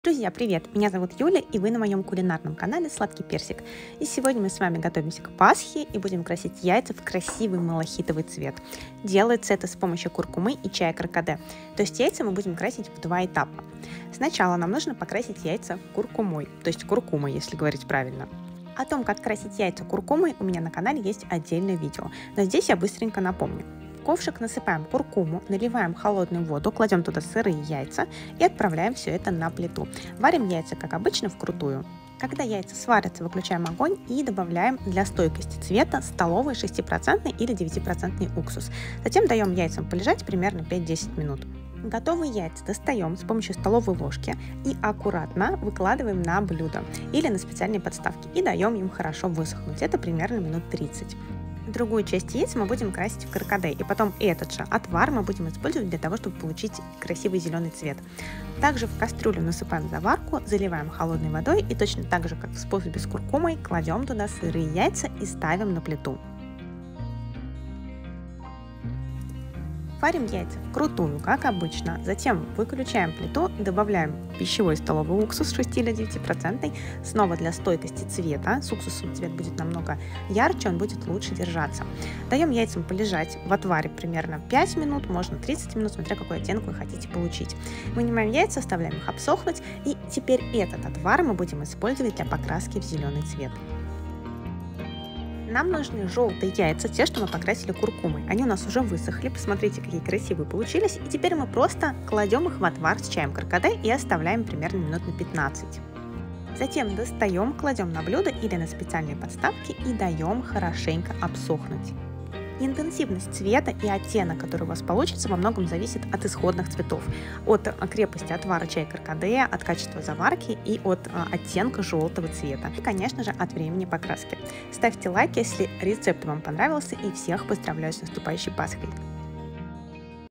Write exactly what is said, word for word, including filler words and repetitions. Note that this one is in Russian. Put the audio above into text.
Друзья, привет! Меня зовут Юля, и вы на моем кулинарном канале Сладкий Персик. И сегодня мы с вами готовимся к Пасхе и будем красить яйца в красивый малахитовый цвет. Делается это с помощью куркумы и чая каркаде. То есть яйца мы будем красить в два этапа. Сначала нам нужно покрасить яйца куркумой, то есть куркумой, если говорить правильно. О том, как красить яйца куркумой, у меня на канале есть отдельное видео, но здесь я быстренько напомню. В ковшик насыпаем куркуму, наливаем холодную воду, кладем туда сырые яйца и отправляем все это на плиту. Варим яйца, как обычно, вкрутую. Когда яйца сварятся, выключаем огонь и добавляем для стойкости цвета столовый шестипроцентный или девятипроцентный уксус. Затем даем яйцам полежать примерно пять-десять минут. Готовые яйца достаем с помощью столовой ложки и аккуратно выкладываем на блюдо или на специальные подставки и даем им хорошо высохнуть. Это примерно минут тридцать. Другую часть яиц мы будем красить в каркаде, и потом этот же отвар мы будем использовать для того, чтобы получить красивый зеленый цвет. Также в кастрюлю насыпаем заварку, заливаем холодной водой и точно так же, как в способе с куркумой, кладем туда сырые яйца и ставим на плиту. Варим яйца вкрутую, как обычно, затем выключаем плиту, добавляем пищевой столовый уксус шесть или девятипроцентный, снова для стойкости цвета, с уксусом цвет будет намного ярче, он будет лучше держаться. Даем яйцам полежать в отваре примерно пять минут, можно тридцать минут, смотря какой оттенок вы хотите получить. Вынимаем яйца, оставляем их обсохнуть, и теперь этот отвар мы будем использовать для покраски в зеленый цвет. Нам нужны желтые яйца, те, что мы покрасили куркумой. Они у нас уже высохли, посмотрите, какие красивые получились. И теперь мы просто кладем их в отвар с чаем каркаде и оставляем примерно минут на пятнадцать. Затем достаем, кладем на блюдо или на специальные подставки и даем хорошенько обсохнуть. Интенсивность цвета и оттенок, который у вас получится, во многом зависит от исходных цветов, от крепости отвара чая каркаде, от качества заварки и от оттенка желтого цвета. И, конечно же, от времени покраски. Ставьте лайк, если рецепт вам понравился, и всех поздравляю с наступающей Пасхой!